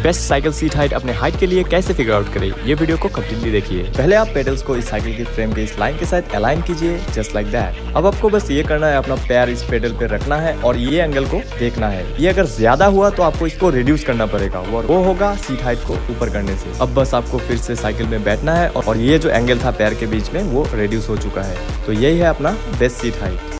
Best cycle seat height अपने height के लिए कैसे फिगर आउट करें, ये वीडियो को कंप्लीटली देखिए। पहले आप पेडल्स को इस साइकिल की फ्रेम के इस लाइन के साथ अलाइन कीजिए, जस्ट लाइक दैट। अब आपको बस ये करना है, अपना पैर इस पेडल पे रखना है और ये एंगल को देखना है। ये अगर ज्यादा हुआ तो आपको इसको रिड्यूस करना पड़ेगा, वो होगा सीट हाइट को ऊपर करने से। अब बस आपको फिर से साइकिल में बैठना है और ये जो एंगल था पैर के बीच में वो रिड्यूस हो चुका है। तो यही है अपना बेस्ट सीट हाइट।